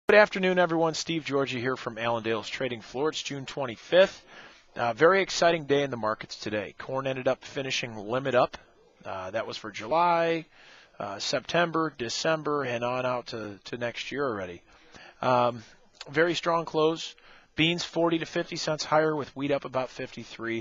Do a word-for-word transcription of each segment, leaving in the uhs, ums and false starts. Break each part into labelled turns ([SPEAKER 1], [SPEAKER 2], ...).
[SPEAKER 1] Good afternoon, everyone. Steve Georgi here from Allendale's Trading Floor. It's June twenty-fifth. Uh, very exciting day in the markets today. Corn ended up finishing limit up. Uh, that was for July, uh, September, December, and on out to, to next year already. Um, very strong close. Beans forty to fifty cents higher, with wheat up about fifty-three.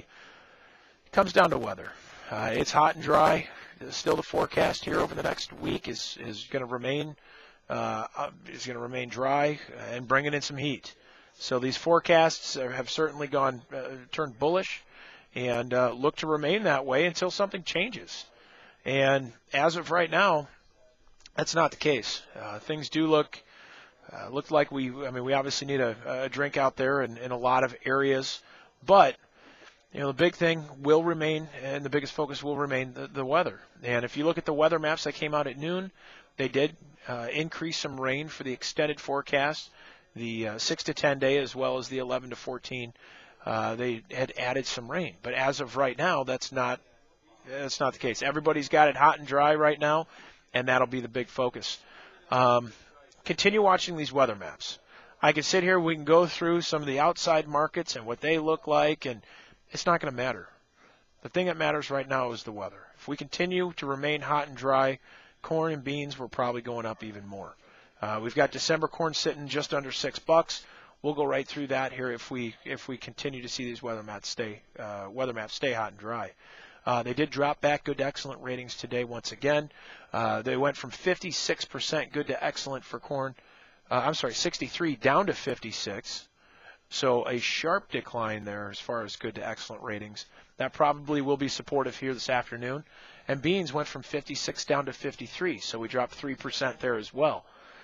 [SPEAKER 1] It comes down to weather. Uh, it's hot and dry. Still, the forecast here over the next week is, is going to remain Uh, is going to remain dry and bringing in some heat. So these forecasts are, have certainly gone uh, turned bullish and uh, look to remain that way until something changes. And as of right now, that's not the case. Uh, things do look uh, look like we. I mean, we obviously need a, a drink out there in, in a lot of areas, but you know, the big thing will remain, and the biggest focus will remain the, the weather. And if you look at the weather maps that came out at noon, they did uh, increase some rain for the extended forecast, the uh, six to ten day as well as the eleven to fourteen. Uh, they had added some rain, but as of right now, that's not that's not the case. Everybody's got it hot and dry right now, and that'll be the big focus. Um, continue watching these weather maps. I can sit here, we can go through some of the outside markets and what they look like, and it's not going to matter. The thing that matters right now is the weather. If we continue to remain hot and dry, corn and beans, we're probably going up even more. Uh, we've got December corn sitting just under six bucks. We'll go right through that here if we if we continue to see these weather maps stay uh, weather maps stay hot and dry. Uh, they did drop back good to excellent ratings today once again. Uh, they went from fifty-six percent good to excellent for corn. Uh, I'm sorry, sixty-three down to fifty-six. So a sharp decline there as far as good to excellent ratings. That probably will be supportive here this afternoon. And beans went from fifty-six down to fifty-three, so we dropped three percent there as well.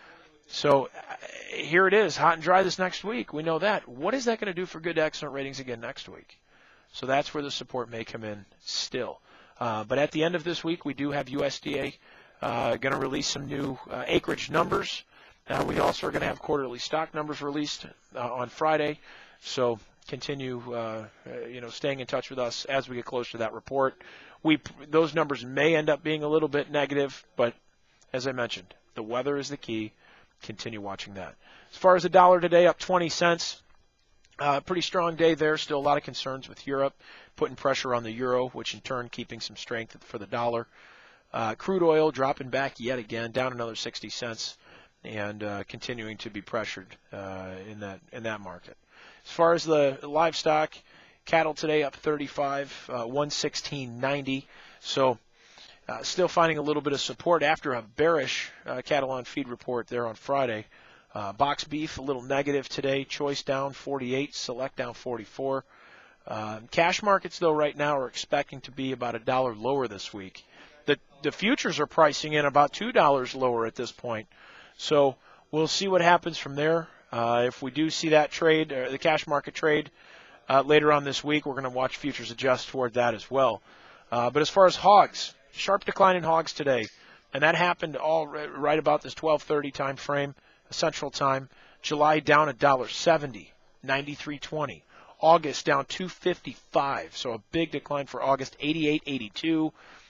[SPEAKER 1] So uh, here it is, hot and dry this next week. We know that. What is that going to do for good to excellent ratings again next week? So that's where the support may come in still. Uh, but at the end of this week, we do have U S D A uh, going to release some new uh, acreage numbers. Uh, we also are going to have quarterly stock numbers released uh, on Friday. So continue, uh, uh, you know, staying in touch with us as we get closer to that report. We those numbers may end up being a little bit negative, but as I mentioned, the weather is the key. Continue watching that. As far as the dollar today, up twenty cents. Uh, pretty strong day there. Still a lot of concerns with Europe, putting pressure on the euro, which in turn keeping some strength for the dollar. Uh, crude oil dropping back yet again, down another sixty cents. And uh, continuing to be pressured uh, in that in that market. As far as the livestock, cattle today up thirty-five, uh, one sixteen ninety. So uh, still finding a little bit of support after a bearish uh, cattle on feed report there on Friday. Uh, box beef a little negative today. Choice down forty-eight, select down forty-four. Uh, cash markets though right now are expecting to be about a dollar lower this week. The the futures are pricing in about two dollars lower at this point. So we'll see what happens from there. Uh, if we do see that trade, uh, the cash market trade, uh, later on this week, we're going to watch futures adjust toward that as well. Uh, but as far as hogs, sharp decline in hogs today, and that happened all right about this twelve thirty time frame, Central Time. July down a dollar seventy, ninety-three twenty. August down two fifty-five, so a big decline for August, eighty-eight eighty-two.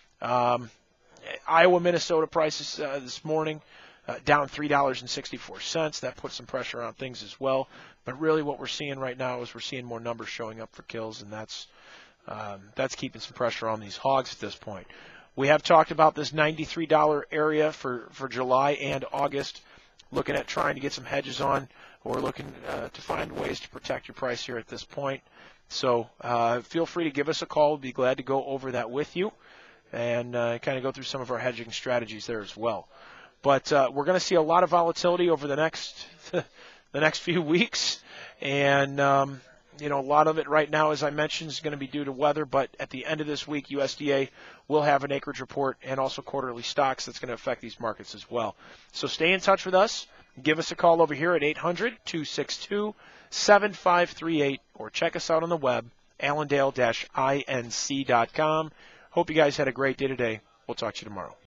[SPEAKER 1] Um, Iowa, Minnesota prices uh, this morning. Uh, down three dollars and sixty-four cents. That puts some pressure on things as well. But really what we're seeing right now is we're seeing more numbers showing up for kills, and that's um, that's keeping some pressure on these hogs at this point. We have talked about this ninety-three dollar area for, for July and August, looking at trying to get some hedges on or looking uh, to find ways to protect your price here at this point. So uh, feel free to give us a call. We'll be glad to go over that with you and uh, kind of go through some of our hedging strategies there as well. But uh, we're going to see a lot of volatility over the next the next few weeks, and um, you know a lot of it right now, as I mentioned, is going to be due to weather. But at the end of this week, U S D A will have an acreage report and also quarterly stocks that's going to affect these markets as well. So stay in touch with us. Give us a call over here at eight hundred, two six two, seven five three eight, or check us out on the web, allendale dash inc dot com. Hope you guys had a great day today. We'll talk to you tomorrow.